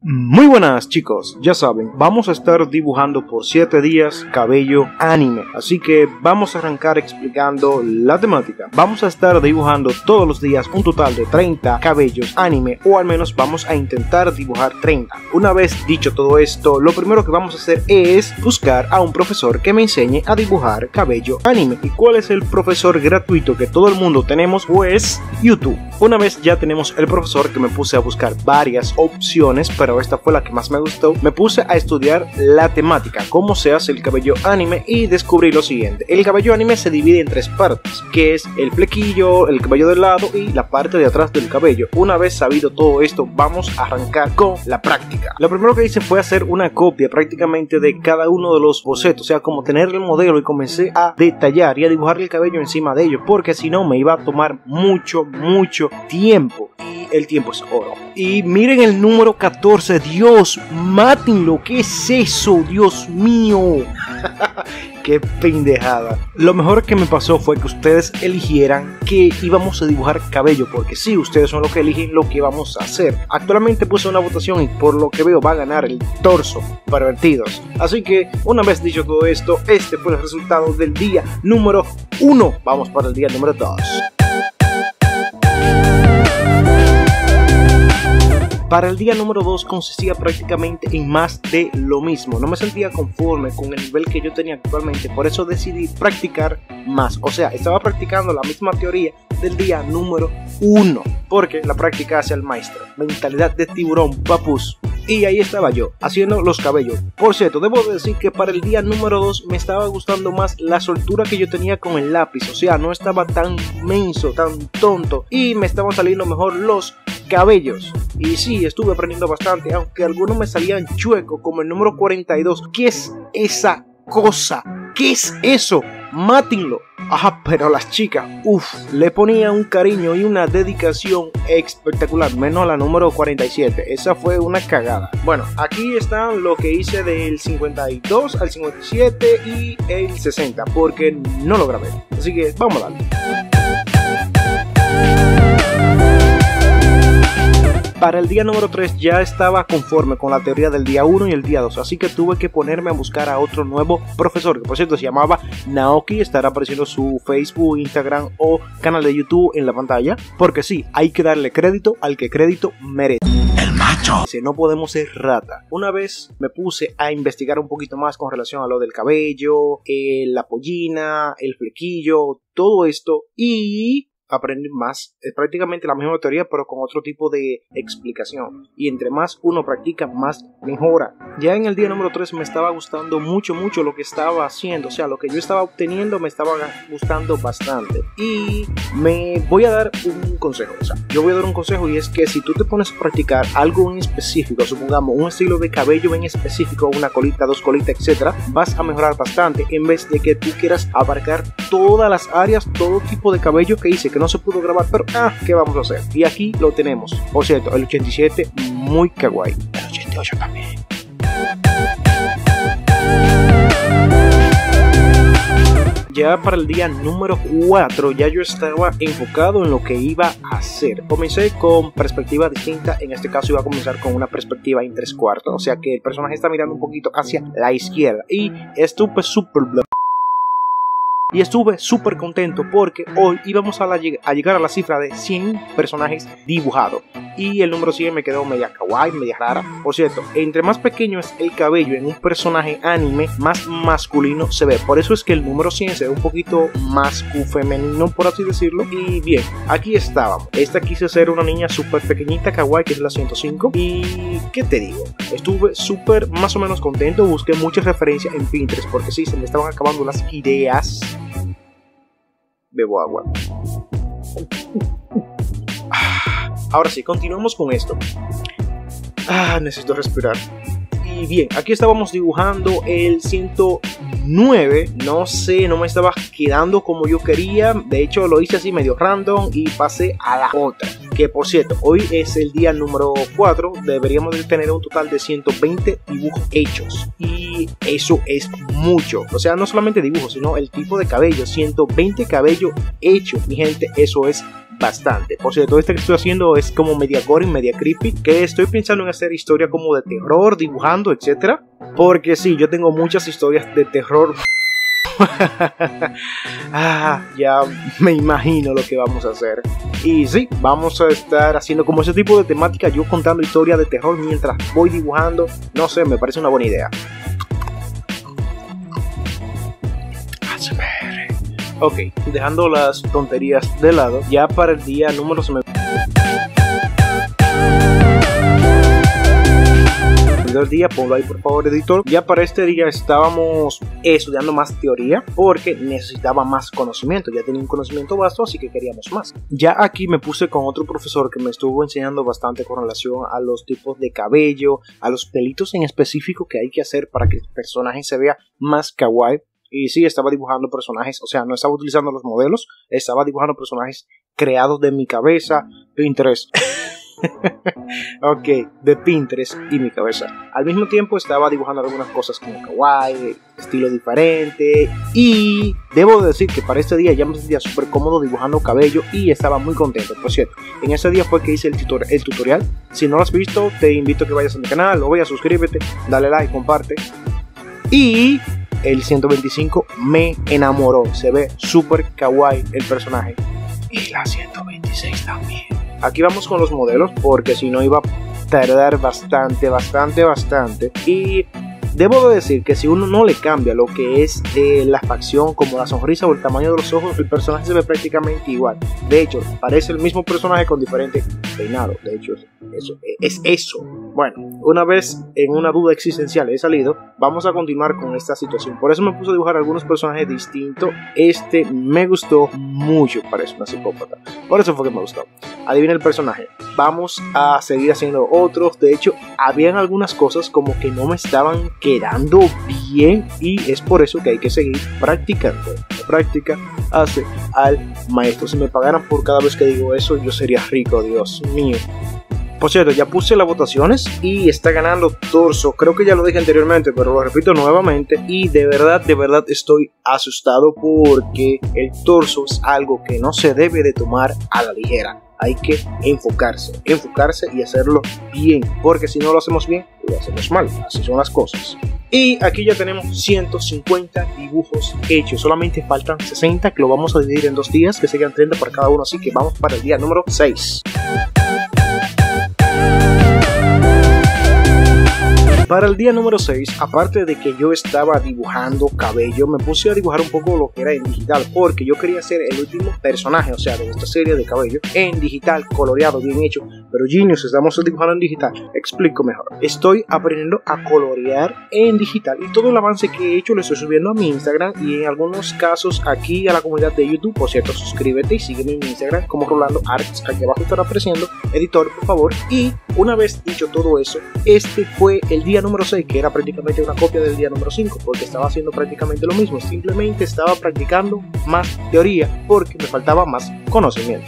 Muy buenas chicos, ya saben, vamos a estar dibujando por 7 días cabello anime, así que vamos a arrancar explicando la temática. Vamos a estar dibujando todos los días un total de 30 cabellos anime, o al menos vamos a intentar dibujar 30. Una vez dicho todo esto, lo primero que vamos a hacer es buscar a un profesor que me enseñe a dibujar cabello anime. ¿Y cuál es el profesor gratuito que todo el mundo tenemos? Pues YouTube. Una vez ya tenemos el profesor, que me puse a buscar varias opciones, pero esta fue la que más me gustó. Me puse a estudiar la temática, cómo se hace el cabello anime, y descubrí lo siguiente. El cabello anime se divide en 3 partes, que es el flequillo, el cabello del lado y la parte de atrás del cabello. Una vez sabido todo esto, vamos a arrancar con la práctica. Lo primero que hice fue hacer una copia prácticamente de cada uno de los bocetos, o sea, como tener el modelo, y comencé a detallar y a dibujar el cabello encima de ellos, porque si no me iba a tomar mucho tiempo, y el tiempo es oro. Y miren el número 14, Dios, mátenlo, ¿qué es eso? Dios mío. Qué pendejada. Lo mejor que me pasó fue que ustedes eligieran que íbamos a dibujar cabello, porque sí, ustedes son los que eligen lo que vamos a hacer. Actualmente puse una votación y por lo que veo va a ganar el torso pervertidos. Así que una vez dicho todo esto, este fue el resultado del día número 1. Vamos para el día número 2. Para el día número 2 consistía prácticamente en más de lo mismo. No me sentía conforme con el nivel que yo tenía actualmente, por eso decidí practicar más. O sea, estaba practicando la misma teoría del día número 1, porque la práctica hace al maestro. Mentalidad de tiburón, papus. Y ahí estaba yo, haciendo los cabellos. Por cierto, debo decir que para el día número 2 me estaba gustando más la soltura que yo tenía con el lápiz. O sea, no estaba tan menso, tan tonto, y me estaban saliendo mejor los cabellos. Y sí, estuve aprendiendo bastante, aunque algunos me salían chuecos, como el número 42. ¿Qué es esa cosa? ¿Qué es eso? Mátenlo. Ajá, pero las chicas, le ponía un cariño y una dedicación espectacular, menos la número 47, esa fue una cagada. Bueno, aquí están lo que hice del 52 al 57 y el 60, porque no lo grabé, así que vamos a darle. Para el día número 3 ya estaba conforme con la teoría del día 1 y el día 2, así que tuve que ponerme a buscar a otro nuevo profesor, que por cierto se llamaba Naoki. Estará apareciendo su Facebook, Instagram o canal de YouTube en la pantalla, porque sí, hay que darle crédito al que crédito merece. El macho. No podemos ser rata. Una vez me puse a investigar un poquito más con relación a lo del cabello, la pollina, el flequillo, todo esto, y aprender más. Es prácticamente la misma teoría, pero con otro tipo de explicación, y entre más uno practica, más mejora. Ya en el día número 3 me estaba gustando mucho lo que estaba haciendo, o sea, lo que yo estaba obteniendo me estaba gustando bastante, y me voy a dar un consejo. O sea, yo voy a dar un consejo, y es que si tú te pones a practicar algo en específico, supongamos un estilo de cabello en específico, una colita, 2 colitas, etcétera, vas a mejorar bastante, en vez de que tú quieras abarcar todas las áreas, todo tipo de cabello que hice, que no se pudo grabar, pero ¿qué vamos a hacer? Y aquí lo tenemos. Por cierto, el 87 muy kawaii, el 88 también. Ya para el día número 4 ya yo estaba enfocado en lo que iba a hacer. Comencé con perspectiva distinta, en este caso iba a comenzar con una perspectiva en 3/4, o sea que el personaje está mirando un poquito hacia la izquierda, y estuve súper contento porque hoy íbamos a llegar a la cifra de 100 personajes dibujados, y el número 100 me quedó media kawaii, media rara. Por cierto, entre más pequeño es el cabello en un personaje anime, más masculino se ve. Por eso es que el número 100 se ve un poquito más femenino, por así decirlo. Y bien, aquí estábamos. Esta quise ser una niña súper pequeñita kawaii, que es la 105. Y ¿qué te digo? Estuve súper más o menos contento. Busqué muchas referencias en Pinterest, porque sí, se me estaban acabando las ideas. Bebo agua. Ahora sí, continuamos con esto. Necesito respirar. Y bien, aquí estábamos dibujando el 109. No sé, no me estaba quedando como yo quería. De hecho, lo hice así medio random y pasé a la otra. Que por cierto, hoy es el día número 4. Deberíamos de tener un total de 120 dibujos hechos. Y eso es mucho. O sea, no solamente dibujos, sino el tipo de cabello. 120 cabellos hechos, mi gente, eso es bastante. Por cierto, este que estoy haciendo es como media gore y media creepy, que estoy pensando en hacer historia como de terror, dibujando, etcétera. Porque sí, yo tengo muchas historias de terror. Ya me imagino lo que vamos a hacer. Y sí, vamos a estar haciendo como ese tipo de temática, yo contando historias de terror mientras voy dibujando. No sé, me parece una buena idea. Ok, dejando las tonterías de lado, ya para el día número... El día, ponlo ahí por favor, editor. Ya para este día estábamos estudiando más teoría porque necesitaba más conocimiento. Ya tenía un conocimiento vasto, así que queríamos más. Ya aquí me puse con otro profesor que me estuvo enseñando bastante con relación a los tipos de cabello, a los pelitos en específico que hay que hacer para que el personaje se vea más kawaii. Y sí, estaba dibujando personajes, o sea, no estaba utilizando los modelos, estaba dibujando personajes creados de mi cabeza, Pinterest. Ok, de Pinterest y mi cabeza. Al mismo tiempo estaba dibujando algunas cosas como kawaii, estilo diferente. Y debo decir que para este día ya me sentía súper cómodo dibujando cabello y estaba muy contento. Por cierto, en ese día fue que hice el tutorial. Si no lo has visto, te invito a que vayas a mi canal, lo veas, suscríbete, dale like, comparte. Y el 125 me enamoró, se ve súper kawaii el personaje. Y la 126 también. Aquí vamos con los modelos porque si no iba a tardar bastante. Y debo de decir que si uno no le cambia lo que es la facción, como la sonrisa o el tamaño de los ojos, el personaje se ve prácticamente igual. De hecho, parece el mismo personaje con diferente peinado. De hecho, es eso. Bueno, una vez en una duda existencial he salido, vamos a continuar con esta situación. Por eso me puse a dibujar algunos personajes distintos. Este me gustó mucho, parece una psicópata. Por eso fue que me gustó. Adivina el personaje. Vamos a seguir haciendo otros. De hecho, habían algunas cosas como que no me estaban quedando bien y es por eso que hay que seguir practicando. La práctica hace al maestro. Si me pagaran por cada vez que digo eso, yo sería rico, Dios mío. Por cierto, ya puse las votaciones y está ganando Torso. Creo que ya lo dije anteriormente, pero lo repito nuevamente. Y de verdad estoy asustado porque el torso es algo que no se debe de tomar a la ligera. Hay que enfocarse y hacerlo bien. Porque si no lo hacemos bien, lo hacemos mal. Así son las cosas. Y aquí ya tenemos 150 dibujos hechos. Solamente faltan 60 que lo vamos a dividir en 2 días, que serían 30 para cada uno. Así que vamos para el día número 6. Para el día número 6, aparte de que yo estaba dibujando cabello, me puse a dibujar un poco lo que era en digital, porque yo quería hacer el último personaje, o sea, de esta serie de cabello, en digital, coloreado, bien hecho. Pero Genius, estamos dibujando en digital. Explico mejor. Estoy aprendiendo a colorear en digital y todo el avance que he hecho lo estoy subiendo a mi Instagram y en algunos casos aquí a la comunidad de YouTube. Por cierto, suscríbete y sígueme en mi Instagram como Rolando Arts. Aquí abajo estará apareciendo. Editor, por favor. Y una vez dicho todo eso, este fue el día número 6, que era prácticamente una copia del día número 5, porque estaba haciendo prácticamente lo mismo, simplemente estaba practicando más teoría porque me faltaba más conocimiento.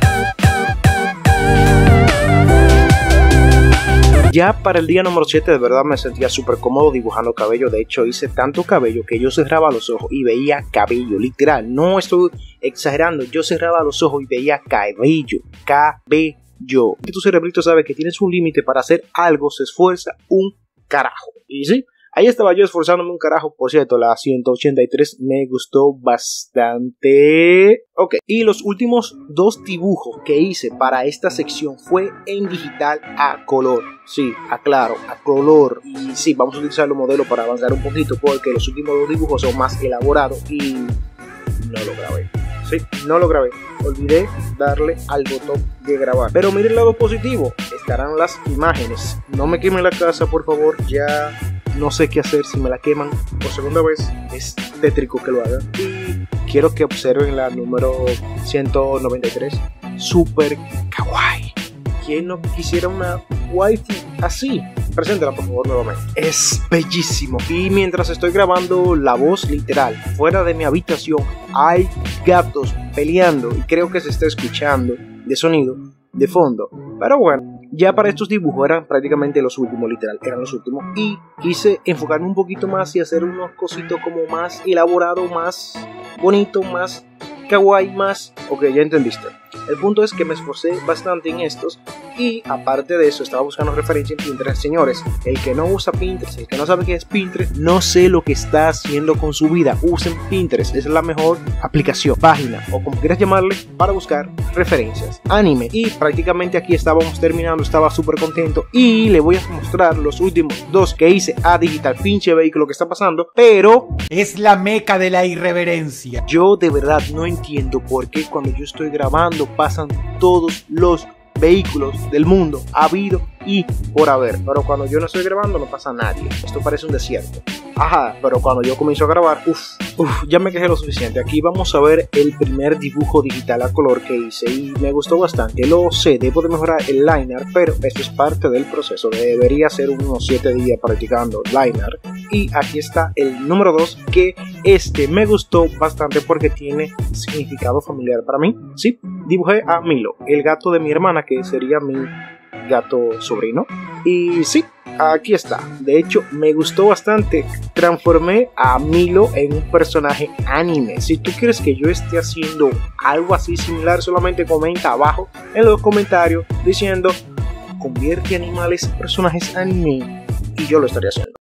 Ya para el día número 7 de verdad me sentía súper cómodo dibujando cabello. De hecho hice tanto cabello que yo cerraba los ojos y veía cabello, literal, no estoy exagerando, yo cerraba los ojos y veía cabello. Que tu cerebrito sabe que tienes un límite para hacer algo, se esfuerza un carajo. Y sí, ahí estaba yo esforzándome un carajo. Por cierto, la 183 me gustó bastante. Ok, y los últimos 2 dibujos que hice para esta sección fue en digital a color. Sí, aclaro, a color. Y sí, vamos a utilizar los modelos para avanzar un poquito, porque los últimos 2 dibujos son más elaborados y no lo grabé. Sí, no lo grabé. Olvidé darle al botón de grabar. Pero miren el lado positivo. Estarán las imágenes. No me quemen la casa, por favor. Ya no sé qué hacer si me la queman por segunda vez. Es tétrico que lo hagan. Y quiero que observen la número 193. Super kawaii. ¿Quién no quisiera una waifu así? Preséntala por favor nuevamente. Es bellísimo. Y mientras estoy grabando la voz literal, fuera de mi habitación hay gatos peleando y creo que se está escuchando de sonido de fondo. Pero bueno, ya para estos dibujos eran prácticamente los últimos, literal, eran los últimos. Y quise enfocarme un poquito más y hacer unos cositos como más elaborado, más bonito, más kawaii más. Ok, ya entendiste. El punto es que me esforcé bastante en estos y aparte de eso estaba buscando referencia en Pinterest. Señores, el que no usa Pinterest, el que no sabe qué es Pinterest, no sé lo que está haciendo con su vida. Usen Pinterest, es la mejor aplicación, página o como quieras llamarle para buscar referencias, anime. Y prácticamente aquí estábamos terminando, estaba súper contento y le voy a mostrar los últimos 2 que hice a digital. Pinche vehículo que está pasando, pero es la meca de la irreverencia. Yo de verdad no entiendo por qué cuando yo estoy grabando pasan todos los vehículos del mundo habido y por haber, pero cuando yo no estoy grabando no pasa nadie. Esto parece un desierto. Ajá, pero cuando yo comienzo a grabar, ya me quejé lo suficiente. Aquí vamos a ver el primer dibujo digital a color que hice y me gustó bastante. Lo sé, debo de mejorar el liner, pero eso es parte del proceso. Debería ser unos 7 días practicando liner. Y aquí está el número 2, que me gustó bastante porque tiene significado familiar para mí. Sí, dibujé a Milo, el gato de mi hermana, que sería mi gato sobrino. Y sí, aquí está. De hecho, me gustó bastante. Transformé a Milo en un personaje anime. Si tú quieres que yo esté haciendo algo así similar, solamente comenta abajo en los comentarios diciendo convierte animales en personajes anime y yo lo estaré haciendo.